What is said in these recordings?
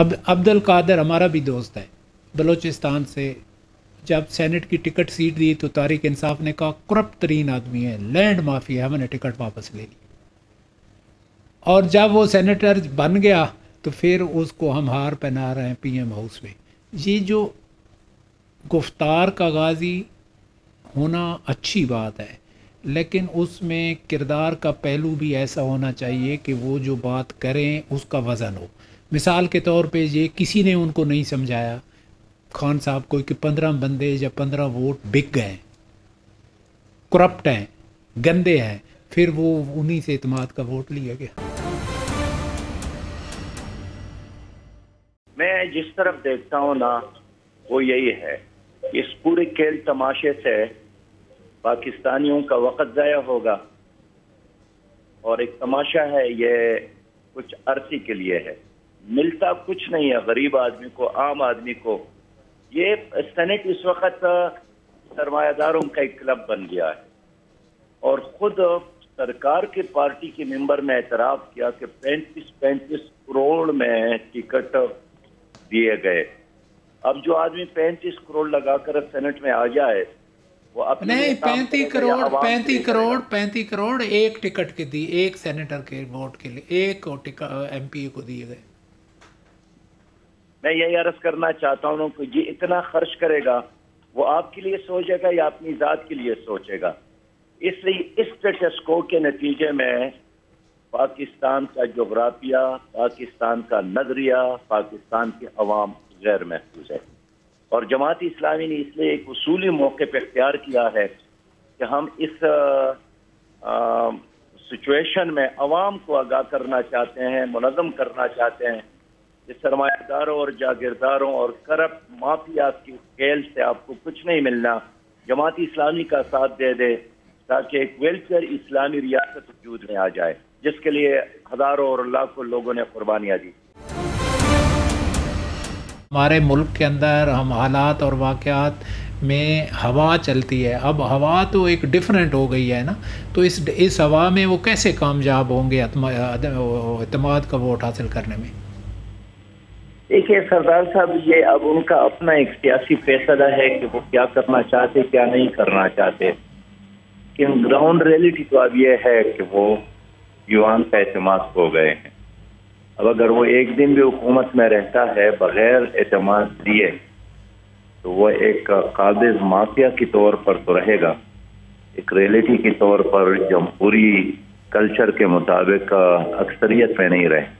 अब अब्दुल कादर हमारा भी दोस्त है बलूचिस्तान से। जब सेनेट की टिकट सीट दी तो तारिक इंसाफ ने कहा करप्ट तरीन आदमी है, लैंड माफिया है, हमने टिकट वापस ले ली। और जब वो सेनेटर बन गया तो फिर उसको हम हार पहना रहे हैं पीएम हाउस में। ये जो गुफ्तार का गाजी होना अच्छी बात है, लेकिन उसमें किरदार का पहलू भी ऐसा होना चाहिए कि वो जो बात करें उसका वज़न हो। मिसाल के तौर पे ये किसी ने उनको नहीं समझाया खान साहब को कि 15 बंदे या 15 वोट बिक गए, करप्ट हैं, गंदे हैं, फिर वो उन्हीं से इत्मीनान का वोट लिया गया। मैं जिस तरफ देखता हूँ ना वो यही है, इस पूरे खेल तमाशे से पाकिस्तानियों का वक़्त ज़ाया होगा और एक तमाशा है, ये कुछ अरसे के लिए है, मिलता कुछ नहीं है गरीब आदमी को, आम आदमी को। ये सेनेट इस वक्त सरमायादारों का एक क्लब बन गया है और खुद सरकार के पार्टी के मेंबर ने एतराफ़ किया कि 35 करोड़ में टिकट दिए गए। अब जो आदमी 35 करोड़ लगाकर सेनेट में आ जाए वो अपने नहीं, 35 करोड़ एक टिकट के दी, एक सेनेटर के वोट के लिए, एक एमपी को दिए गए। मैं यही अर्ज करना चाहता हूँ कि ये इतना खर्च करेगा, वो आपके लिए सोचेगा या अपनी जात के लिए सोचेगा। इसलिए इस स्टेटस को के नतीजे में पाकिस्तान का जोग्राफिया, पाकिस्तान का नजरिया, पाकिस्तान के अवाम गैर महफूज है। और जमात इस्लामी ने इसलिए एक उसूली मौके पर इख्तियार किया है कि हम इस सिचुएशन में अवाम को आगाह करना चाहते हैं, मुनज़्ज़म करना चाहते हैं कि सरमायादारों और जागीरदारों और करप्ट माफिया की खेल से आपको कुछ नहीं मिलना। जमात इस्लामी का साथ दे दे ताकि एक वेलफेयर इस्लामी रियासत वजूद में आ जाए, जिसके लिए हज़ारों और लाखों लोगों ने कुर्बानियाँ दी। हमारे मुल्क के अंदर हम हालात और वाक़यात में हवा चलती है, अब हवा तो एक डिफरेंट हो गई है ना, तो इस हवा में वो कैसे कामयाब होंगे एतमाद का वोट हासिल करने में। देखिए सरदार साहब, ये अब उनका अपना एक सियासी फैसला है कि वो क्या करना चाहते क्या नहीं करना चाहते, लेकिन ग्राउंड रियलिटी तो अब ये है कि वो युवान का एतमाद हो गए हैं। अब अगर वो एक दिन भी हुकूमत में रहता है बगैर एतमाद दिए तो वो एक काबिज माफिया के तौर पर तो रहेगा, एक रियलिटी के तौर पर जमहूरी कल्चर के मुताबिक अक्सरियत में नहीं रहे।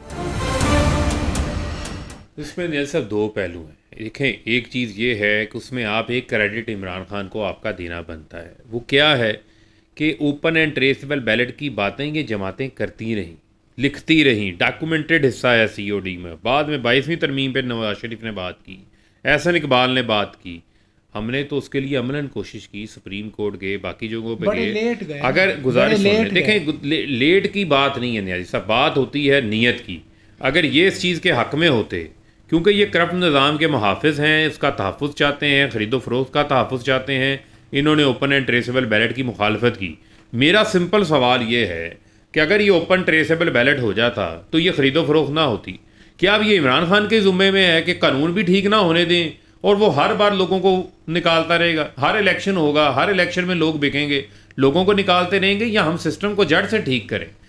इसमें जैसा दो पहलू हैं। देखें, एक चीज़ ये है कि उसमें आप एक क्रेडिट इमरान खान को आपका देना बनता है। वो क्या है कि ओपन एंड ट्रेसेबल बैलेट की बातें ये जमातें करती रहीं, लिखती रहीं, डॉक्यूमेंटेड हिस्सा है COD में। बाद में 22वीं तरमीम पे नवाज शरीफ ने बात की, एहसन इकबाल ने बात की, हमने तो उसके लिए अमलन कोशिश की, सुप्रीम कोर्ट गए, बाकी जगहों पे गए। अगर गुजारिश देखें, लेट की बात नहीं है न्याजी साहब, बात होती है नीयत की। अगर ये इस चीज़ के हक़ में होते, क्योंकि ये करप्ट निज़ाम के मुहाफ़िज़ हैं, इसका तहफ़्फ़ुज़ चाहते हैं, ख़रीदो फ़रोख्त का तहफ़्फ़ुज़ चाहते हैं, इन्होंने ओपन एंड ट्रेसेबल बैलेट की मुखालफत की। मेरा सिंपल सवाल ये है कि अगर ये ओपन ट्रेसेबल बैलेट हो जाता तो ये ख़रीदो फ़रोख्त ना होती। क्या अब ये इमरान खान के ज़ुम्मे में है कि कानून भी ठीक ना होने दें और वो हर बार लोगों को निकालता रहेगा? हर इलेक्शन होगा, हर इलेक्शन में लोग बिकेंगे, लोगों को निकालते रहेंगे, या हम सिस्टम को जड़ से ठीक करें?